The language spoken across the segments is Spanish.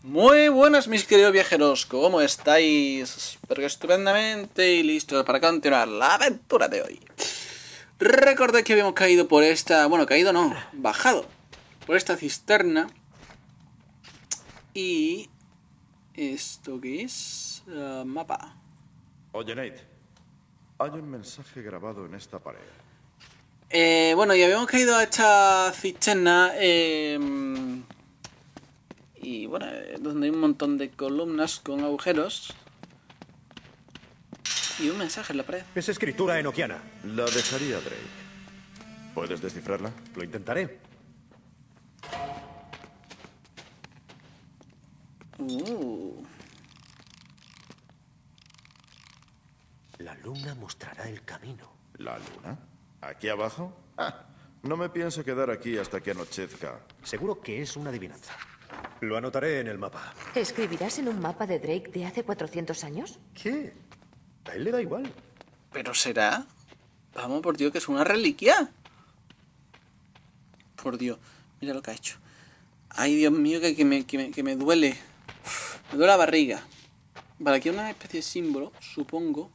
Muy buenas mis queridos viajeros, ¿cómo estáis? Espero que estupendamente y listos para continuar la aventura de hoy. Recordad que habíamos caído por esta... Bueno, caído no, bajado por esta cisterna. Y... ¿esto qué es? Mapa. Oye, Nate, hay un mensaje grabado en esta pared. Bueno, y habíamos caído a esta cisterna... y bueno, donde hay un montón de columnas con agujeros. Y un mensaje en la pared. Es escritura enoquiana. La dejaría Drake. ¿Puedes descifrarla? Lo intentaré. La luna mostrará el camino. ¿La luna? ¿Aquí abajo? No me pienso quedar aquí hasta que anochezca. Seguro que es una adivinanza. Lo anotaré en el mapa. ¿Escribirás en un mapa de Drake de hace 400 años? ¿Qué? A él le da igual. ¿Pero será? Vamos, por Dios, que es una reliquia. Por Dios, mira lo que ha hecho. Ay, Dios mío, que me duele. Me duele la barriga. Vale, aquí hay una especie de símbolo, supongo.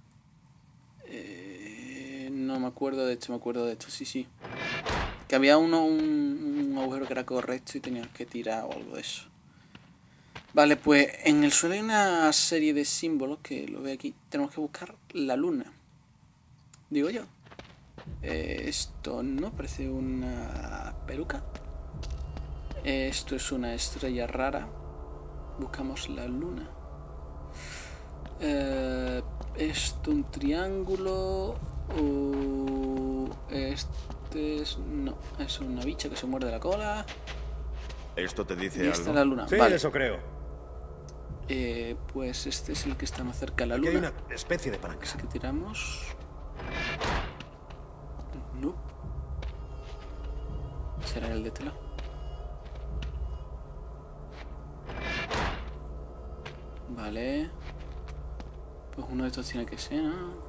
No me acuerdo de esto, sí. Que había un agujero que era correcto y tenías que tirar o algo de eso. Vale, pues en el suelo hay una serie de símbolos que lo veo aquí. Tenemos que buscar la luna. Digo yo. Esto no parece una peluca. Esto es una estrella rara. Buscamos la luna. Esto un triángulo. Este es... no, es una bicha que se muerde la cola. ¿Esto te dice Y esta es algo? la luna. Sí, vale. eso creo. Pues este es el que está más cerca de la Aquí luna. hay una especie de palanca. ¿Qué tiramos? No. ¿Será el de este lado? Vale. Pues uno de estos tiene que ser, ¿no?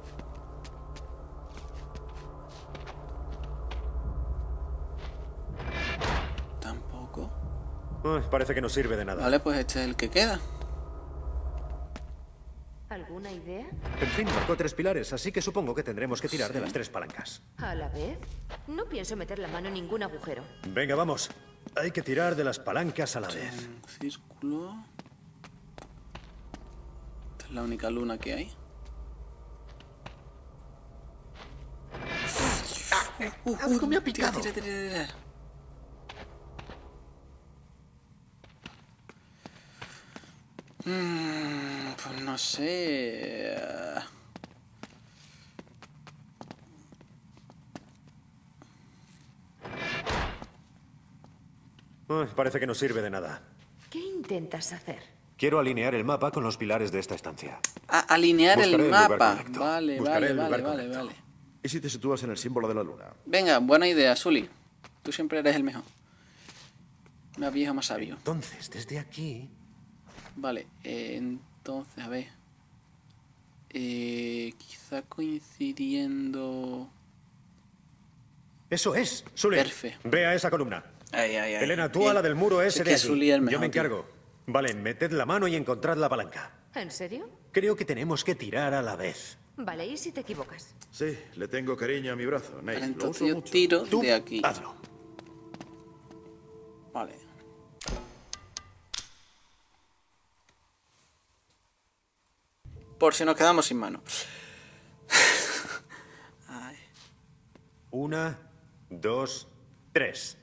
Tampoco. Parece que no sirve de nada. Vale, pues este es el que queda. ¿Alguna idea? En fin, marcó 3 pilares, así que supongo que tendremos que tirar de las 3 palancas. ¿A la vez? No pienso meter la mano en ningún agujero. Venga, vamos. Hay que tirar de las palancas a la vez. Un círculo. Esta es la única luna que hay. Algo me ha picado. Tira. Pues no sé. Parece que no sirve de nada. ¿Qué intentas hacer? Quiero alinear el mapa con los pilares de esta estancia. Alinear Buscaré el el lugar mapa. correcto. Vale, Buscaré el vale. lugar correcto. ¿Y si te sitúas en el símbolo de la luna? Venga, buena idea, Sully. Tú siempre eres el mejor. Más viejo, más sabio. Entonces, desde aquí... Vale, entonces, a ver. Quizá coincidiendo... ¡Eso es! Sully, Perfecto. ve a esa columna. Ay. Elena, tú Bien. a la del muro ese Es de que allí. Sully es el mejor, Yo me tío. encargo. Vale, meted la mano y encontrad la palanca. ¿En serio? Creo que tenemos que tirar a la vez. Vale, ¿y si te equivocas? Sí, le tengo cariño a mi brazo, Nate. Vale, Lo entonces uso yo mucho. tiro Tú, de aquí. hazlo. Vale. Por si nos quedamos sin mano. Ay. 1, 2, 3.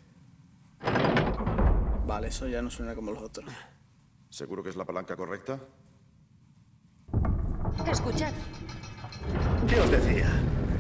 Vale, eso ya no suena como los otros. ¿Seguro que es la palanca correcta? Escuchad. ¿Qué os decía?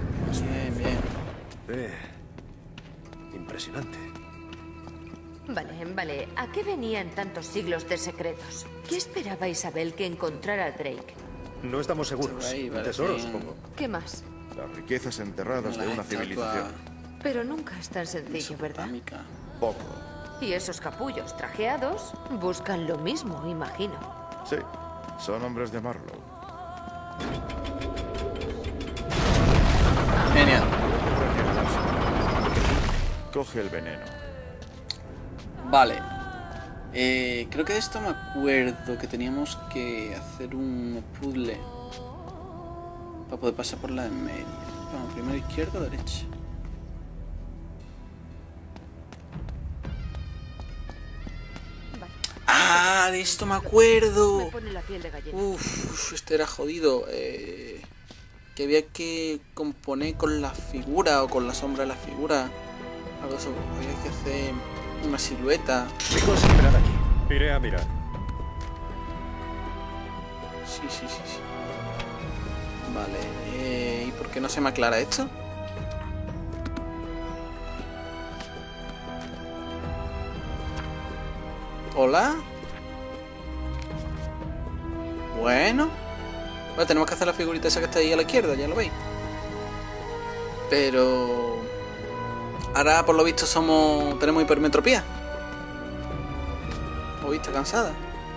Bien. Impresionante. Vale. ¿A qué venían tantos siglos de secretos? ¿Qué esperaba Isabel que encontrara a Drake? No estamos seguros. Ahí, vale, Tesoro, bien. supongo. ¿Qué más? Las riquezas enterradas de La una estatua civilización. Pero nunca es tan sencillo, ¿verdad? mesopotámica. Poco. Y esos capullos trajeados buscan lo mismo, imagino. Sí, son hombres de Marlowe. Genial. Coge el veneno. Vale. Creo que de esto me acuerdo que teníamos que hacer un puzzle para poder pasar por la de en medio. Vamos, primero izquierda o derecha. Vale. ¡Ah! De esto me acuerdo. Me pone la piel de gallina. Uf, este era jodido. Que había que componer con la figura o con la sombra de la figura. Algo eso, había que hacer una silueta. Chicos, esperad aquí. Iré a mirar. Sí. Vale, ¿y por qué no se me aclara esto? ¿Hola? Bueno. Vale, tenemos que hacer la figurita esa que está ahí a la izquierda, ya lo veis. Pero... ahora, por lo visto, tenemos hipermetropía. O vista cansada.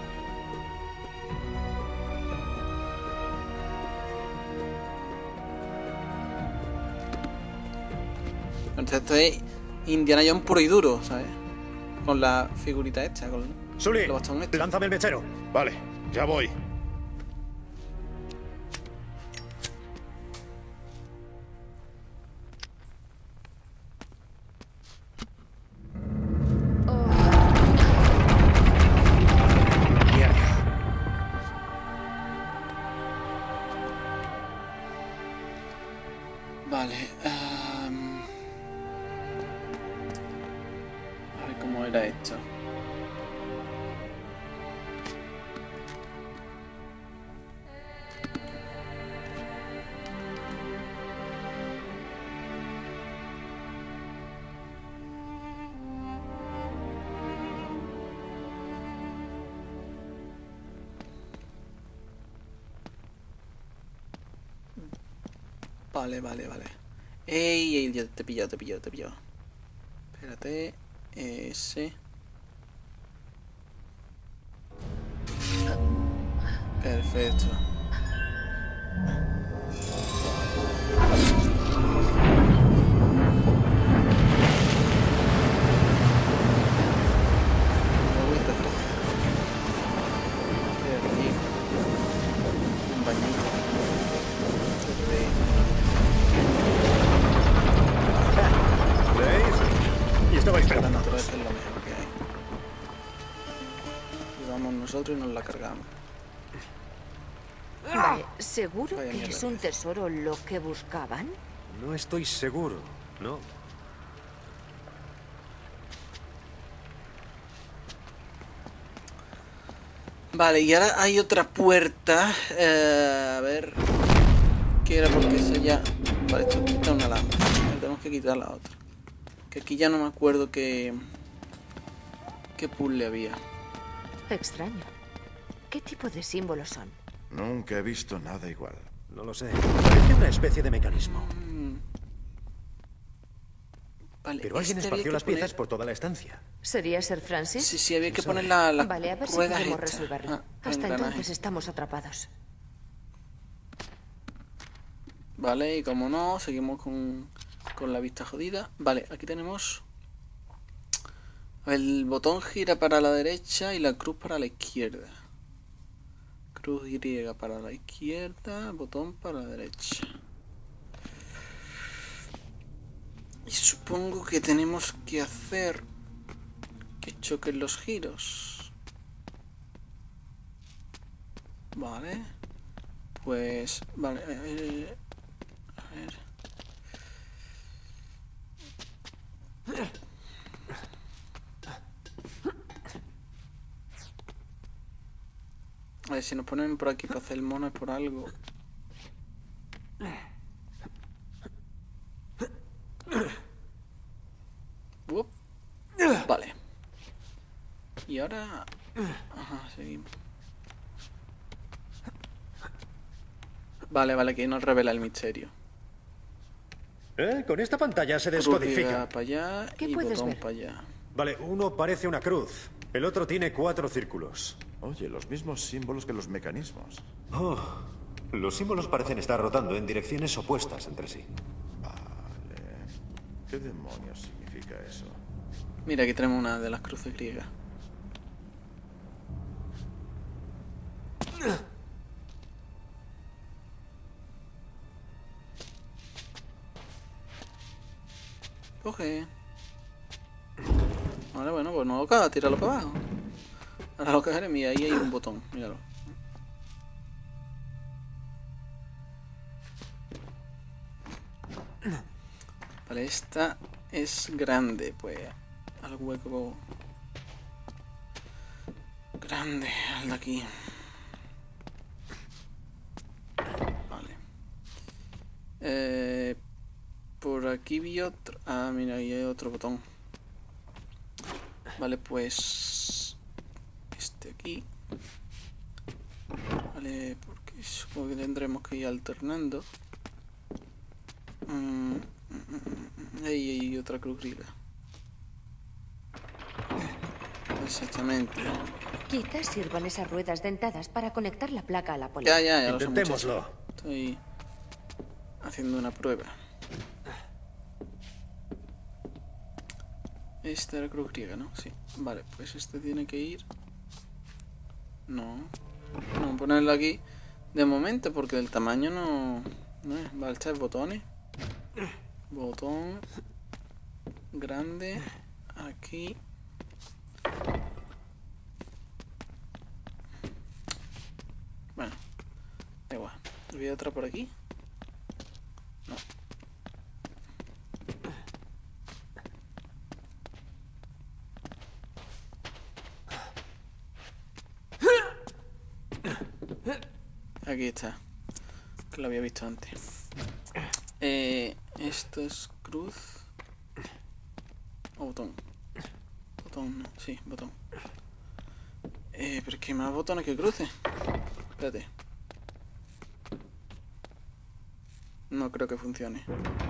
Entonces esto es Indiana Jones puro y duro, ¿sabes? Con la figurita esta, con Sully, el bastón este. lánzame el mechero. Vale, ya voy. Mierda. Vale, a ver cómo era esto. Vale. Ey, ya te he pillado. Espérate. Ese. Perfecto. Agüita fresca. Qué rico. Un bañito. Qué rico. ¿Veis? Y estabais La esperando. naturaleza es lo mejor que hay. Y vamos nosotros y nos la cargamos. Vale, ¿seguro Vaya que mierda. es un tesoro lo que buscaban? No estoy seguro, ¿no? Vale, y ahora hay otra puerta. A ver. ¿Qué era? Porque eso ya. Vale, esto quita una lámpara. Tenemos que quitar la otra. Que aquí ya no me acuerdo qué puzzle había. Extraño. ¿Qué tipo de símbolos son? Nunca he visto nada igual. No lo sé. Parece una especie de mecanismo. Vale, Pero alguien este había esparció que las piezas poner- por toda la estancia. ¿Sería Sir Francis? Sí, había que sabe? poner la Vale, a ver si ruedas podemos estas. resolverlo. Ah, Hasta engranaje. entonces estamos atrapados. Vale, y como no, seguimos con la vista jodida. Vale, aquí tenemos... El botón gira para la derecha y la cruz para la izquierda. Cruz Y para la izquierda, botón para la derecha. Y supongo que tenemos que hacer que choquen los giros. Vale. Pues... Vale. A ver. A ver, si nos ponen por aquí para hacer el mono es por algo. Uop. Vale. Y ahora... Ajá, seguimos. Vale, que nos revela el misterio. Con esta pantalla se Cruz descodifica. para allá ¿Qué y puedes botón ver? para allá. Vale, uno parece una cruz. El otro tiene 4 círculos. Oye, los mismos símbolos que los mecanismos. Oh, los símbolos parecen estar rotando en direcciones opuestas entre sí. ¿Qué demonios significa eso? Mira, aquí tenemos una de las cruces griegas. Coge. Vale, bueno, pues no lo caga, tíralo para abajo. Ahora lo cogeré, mira, ahí hay un botón, míralo. Vale, esta es grande, pues al hueco grande, al de aquí. Vale. Por aquí vi otro. Ah, mira, ahí hay otro botón. Vale, pues este aquí. Vale, porque supongo que tendremos que ir alternando. Ahí hay otra cruz griega. Exactamente. Quizás sirvan esas ruedas dentadas para conectar la placa a la polea. Ya lo sé, Intentémoslo. muchacho. Estoy haciendo una prueba. Esta era cruz griega, ¿no? Sí. Vale, pues este tiene que ir. No. Vamos a ponerlo aquí de momento porque el tamaño no es. Vale, este es botones. Botón grande aquí. Bueno, da igual. ¿Había otra por aquí? No. Aquí está. Que lo había visto antes. Esto es cruz. O botón. Botón, no. Sí, botón. Pero es que hay más botones que cruces. Espérate. No creo que funcione.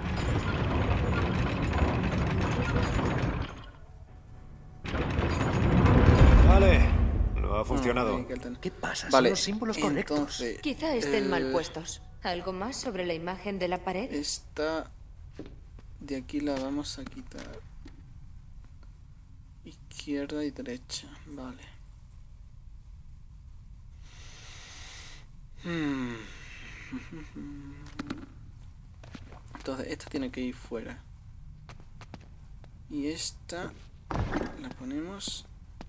Vale, no ha funcionado. hay que alternar. ¿Qué pasa? Vale, Son los símbolos correctos. entonces, Quizá estén mal puestos. ¿Algo más sobre la imagen de la pared? esta de aquí la vamos a quitar. Izquierda y derecha. Vale. Entonces esta tiene que ir fuera. Y esta la ponemos.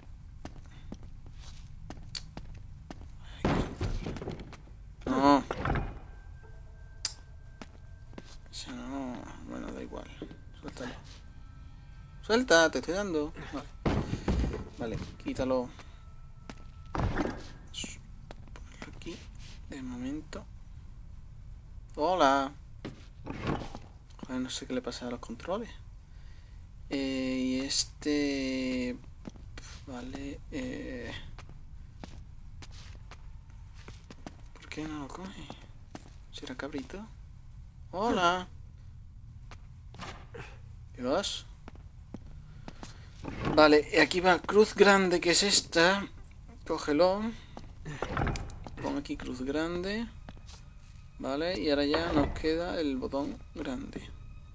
No. Eso no. Bueno, da igual. Suéltalo. Suelta, te estoy dando. Vale. Vale, quítalo. Ponlo aquí. De momento. Hola. Joder, no sé qué le pasa a los controles. Y este... Vale. ¿Por qué no lo coge? ¿Será cabrito? Hola. Dios. Vale, aquí va cruz grande, que es esta. Cógelo. Pon aquí cruz grande. Vale, y ahora ya nos queda el botón grande.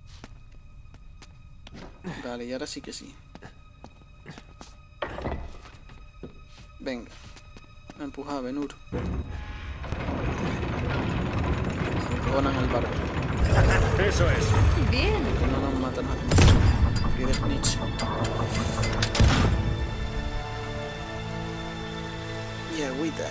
Vale, y ahora sí que sí. Venga. Empuja, Benur. Conan el bárbaro. Eso es. Bien. Que no nos matan a Friedrich. Y agüita.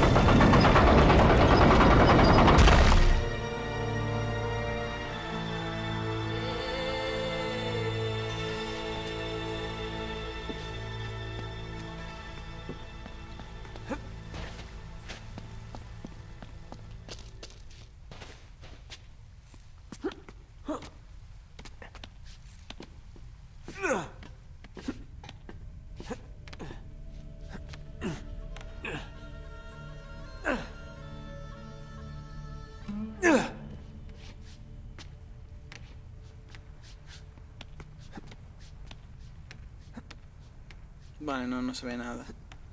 Vale, no se ve nada.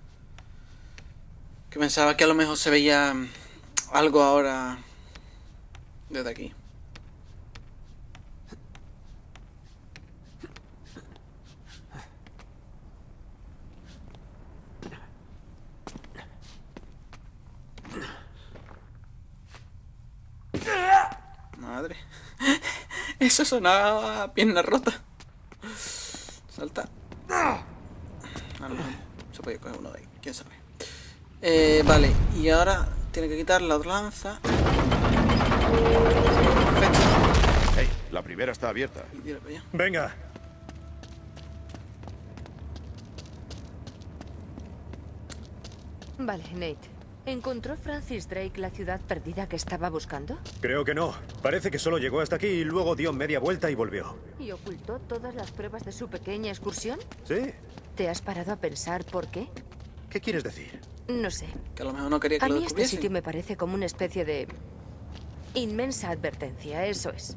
Que pensaba que a lo mejor se veía algo ahora desde aquí. Eso sonaba a pierna rota. Salta. A lo mejor se puede coger uno de ahí, quién sabe. Vale, y ahora tiene que quitar la otra lanza. Perfecto. Hey, la primera está abierta. Y tira para allá. Venga. Vale, Nate. ¿Encontró Francis Drake la ciudad perdida que estaba buscando? Creo que no. Parece que solo llegó hasta aquí y luego dio media vuelta y volvió. ¿Y ocultó todas las pruebas de su pequeña excursión? ¿Sí? ¿Te has parado a pensar por qué? ¿Qué quieres decir? No sé. Que a lo mejor no quería que A lo mí este descubriesen. sitio me parece como una especie de... inmensa advertencia, eso es.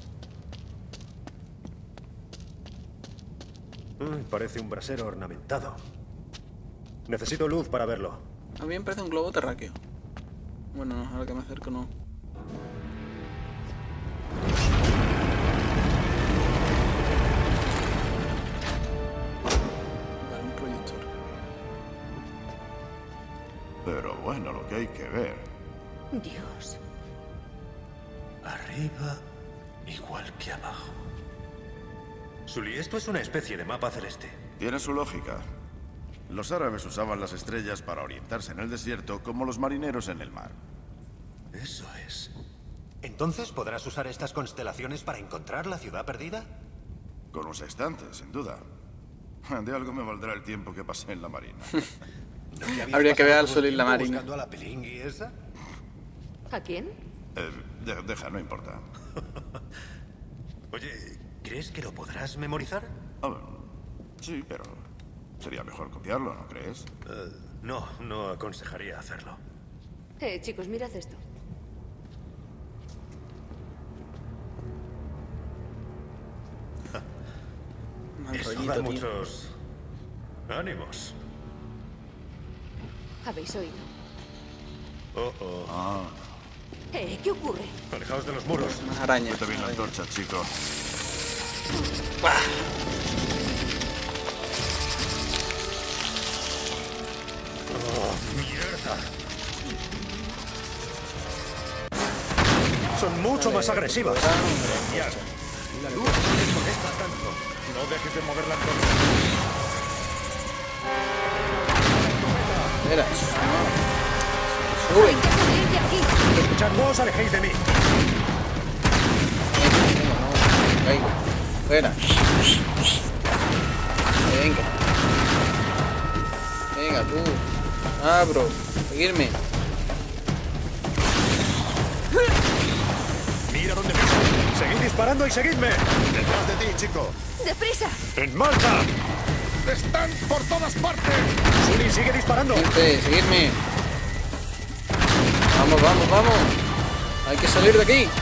Parece un brasero ornamentado. Necesito luz para verlo. A mí me parece un globo terráqueo. Bueno, no, ahora que me acerco no. Vale, un proyector. Pero bueno, lo que hay que ver. Dios. Arriba, igual que abajo. Sully, esto es una especie de mapa celeste. Tiene su lógica. Los árabes usaban las estrellas para orientarse en el desierto como los marineros en el mar. Eso es. ¿Entonces podrás usar estas constelaciones para encontrar la ciudad perdida? Con un sextante, sin duda. De algo me valdrá el tiempo que pasé en la marina. ¿No te habías Habría que ver pasado al todo Sully el en la tiempo marina. buscando a la pelingui esa? ¿A quién? Deja, no importa. Oye, ¿crees que lo podrás memorizar? Ah, sí, pero sería mejor copiarlo, ¿no crees? No aconsejaría hacerlo. Chicos, mirad esto. Mal Eso rollito, da tío. muchos ánimos. ¿Habéis oído? Oh. ¿Qué ocurre? Alejaos de los muros. Unas arañas. Vete bien la antorcha, chico. ¡Mierda! Son mucho más agresivas. Ya. La luz no les molesta tanto. No dejes de mover la antorcha. Espera. Sube. ¡Hay que salir de aquí! Escuchad, no os alejéis de mí. Venga, fuera. Venga. Venga, tú. Abro. Seguirme. Mira dónde piso. Seguid disparando y seguidme. ¡Detrás de ti, chico! ¡Deprisa! ¡En marcha! ¡Están por todas partes! Sully, sigue disparando. Gente, seguirme. Vamos, vamos, vamos. Hay que salir de aquí.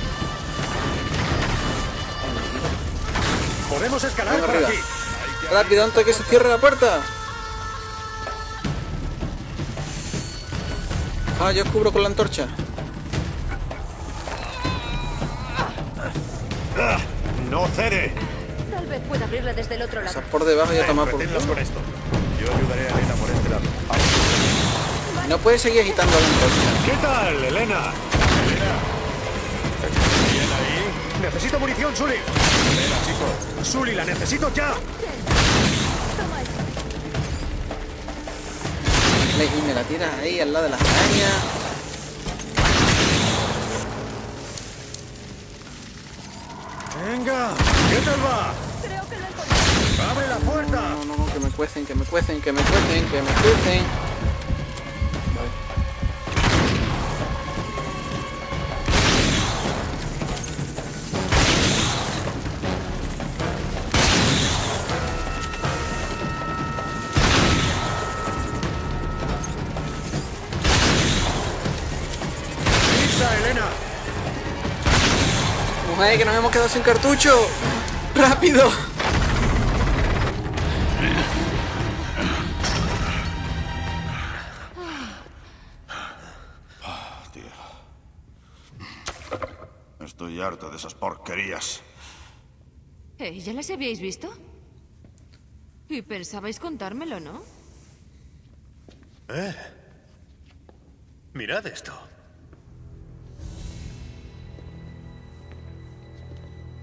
Podemos escalar Vamos por arriba. aquí. Rápido, antes de que se cierre la puerta. Ah, yo os cubro con la antorcha. ¡No cede! Tal vez pueda abrirla desde el otro lado. Pasad por debajo y a tomar por Reténlas culo. con esto. Yo ayudaré a Elena por este lado. No puedes seguir agitando la antorcha. ¿Qué tal, Elena? ¿Bien ahí? Necesito munición, Sully. Elena, chico. Sully, la necesito ya. Toma esto. Y me la tiras ahí al lado de las arañas. Venga, ¿qué tal va? Creo que lo encontré. ¡Abre la puerta! No, no, no, que me cuecen, que me cuecen, que me cuecen, que me cuecen. Vale. ¡Pisa, Elena! Mujer, que nos hemos quedado sin cartucho. ¡Rápido! Tío. Estoy harto de esas porquerías. ¿Ya las habíais visto? Y pensabais contármelo, ¿no? Mirad esto.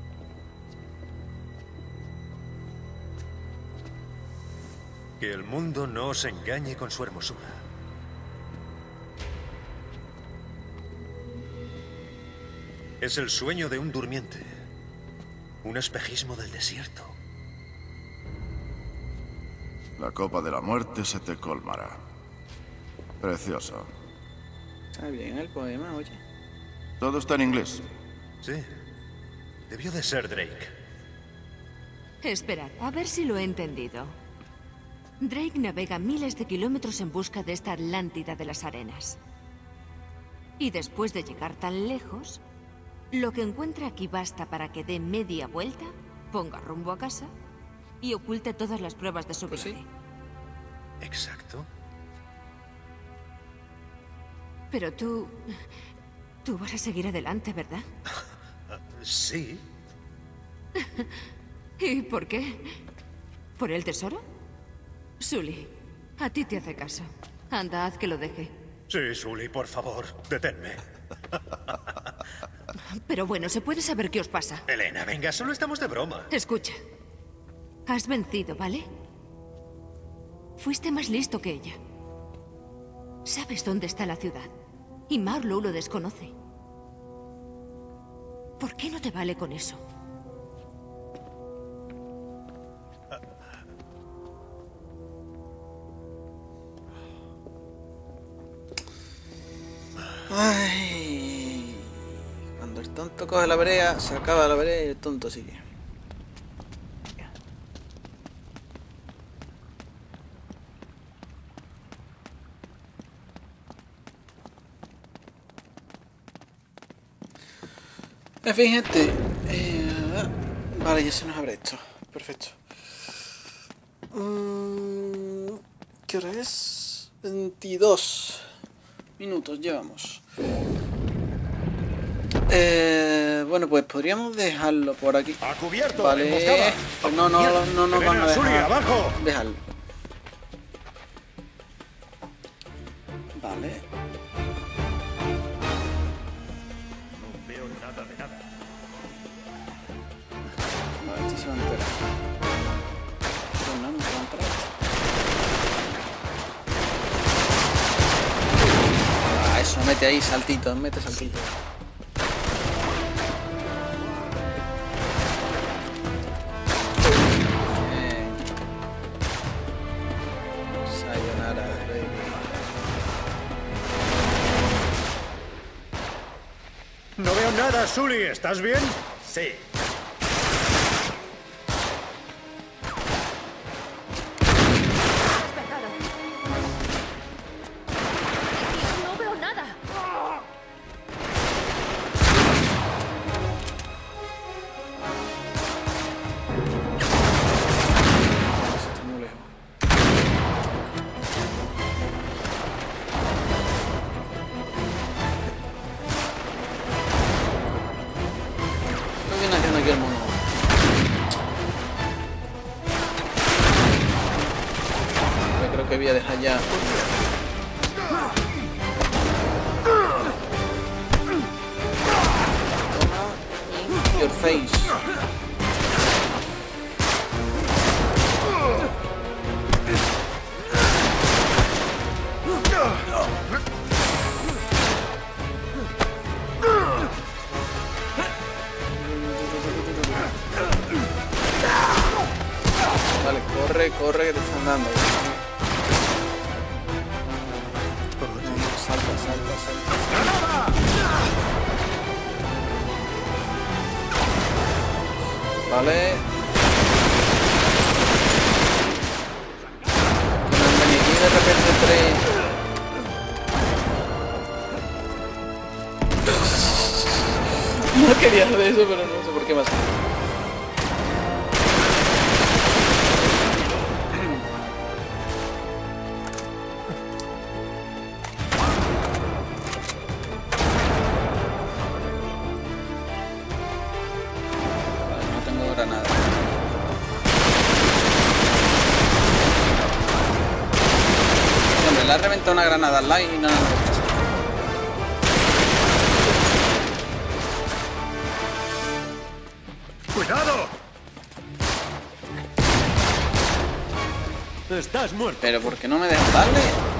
Que el mundo no os engañe con su hermosura. Es el sueño de un durmiente. Un espejismo del desierto. La copa de la muerte se te colmará. Precioso. Está bien el poema, oye. Todo está en inglés. Sí. Debió de ser Drake. Esperad, a ver si lo he entendido. Drake navega miles de kilómetros en busca de esta Atlántida de las arenas. Y después de llegar tan lejos, lo que encuentra aquí basta para que dé media vuelta, ponga rumbo a casa y oculte todas las pruebas de su Pues viaje. sí. Exacto. Pero tú... Tú vas a seguir adelante, ¿verdad? Sí. ¿Y por qué? ¿Por el tesoro? Sully, a ti te hace caso. Anda, haz que lo deje. Sí, Sully, por favor, deténme. Pero bueno, ¿se puede saber qué os pasa? Elena, venga, solo estamos de broma. Escucha. Has vencido, ¿vale? Fuiste más listo que ella. Sabes dónde está la ciudad. Y Marlowe lo desconoce. ¿Por qué no te vale con eso? Ay, cuando el tonto coge la brea, se acaba la brea y el tonto sigue. En fin, gente. Vale, ya se nos abre esto. Perfecto. ¿Qué hora es? 22 minutos llevamos. Bueno, pues podríamos dejarlo por aquí. ¡A cubierto! Vale. ¡Emboscada! Pues no nos van a Sully, dejar abajo. dejarlo. Vale. No veo nada de nada. Vale, este se va a enterar. Pero no se va a enterar. Ah, eso, mete ahí saltito, mete saltito. Sayonara, baby. No veo nada, Sully. ¿Estás bien? Sí. Despejado. No veo nada. Está muy lejos. ¿Qué viene haciendo aquí el mono? Yo creo que voy a dejar ya. Toma, your face. Vale, corre, corre, que te están dando. No, salta, salta, salta. Vale. No han venido aquí de repente tres. No quería hacer eso, pero no sé por qué más. Vale, no tengo granada. Hombre, le ha reventado una granada al lado y no. ¡Cuidado! Estás muerto. Pero ¿por qué no me dejas darle?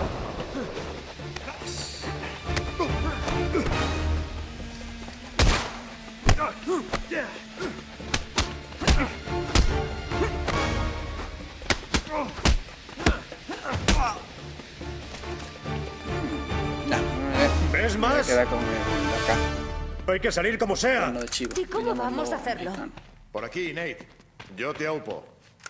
¿Ves Me más? queda con acá. Hay que salir como sea. Cuerno de chivo. ¿Y cómo vamos a hacerlo? Mexicano. Por aquí, Nate. Yo te aupo.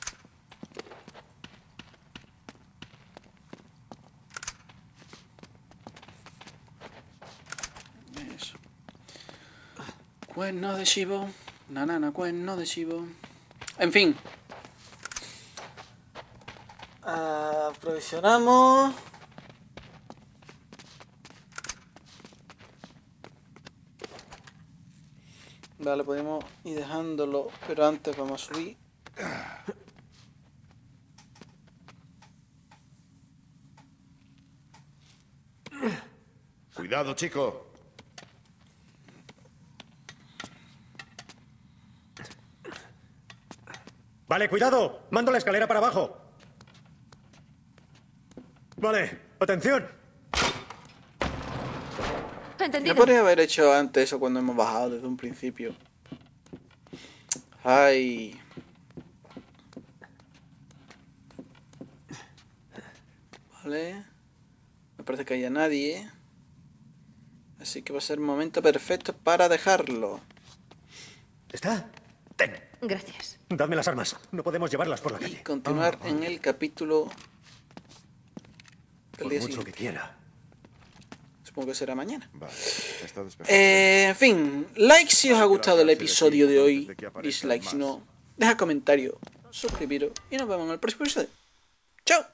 Eso. Cuerno de chivo. Nanana, cuerno de chivo. En fin. Aprovisionamos. Vale, podemos ir dejándolo, pero antes vamos a subir. Cuidado, chico. Vale, cuidado. Mando la escalera para abajo. Vale, atención. No Entendido. podría haber hecho antes eso cuando hemos bajado desde un principio. Ay. Vale. Me parece que haya nadie. Así que va a ser el momento perfecto para dejarlo. ¿Está? Ten. Gracias. Dadme las armas. No podemos llevarlas por la Y calle. continuar en el capítulo del Por día mucho siguiente. que quiera. Supongo que será mañana. Vale, está despejado. En fin, like si os ha gustado el episodio de hoy, dislike si no, deja comentario, suscribiros y nos vemos en el próximo episodio. ¡Chao!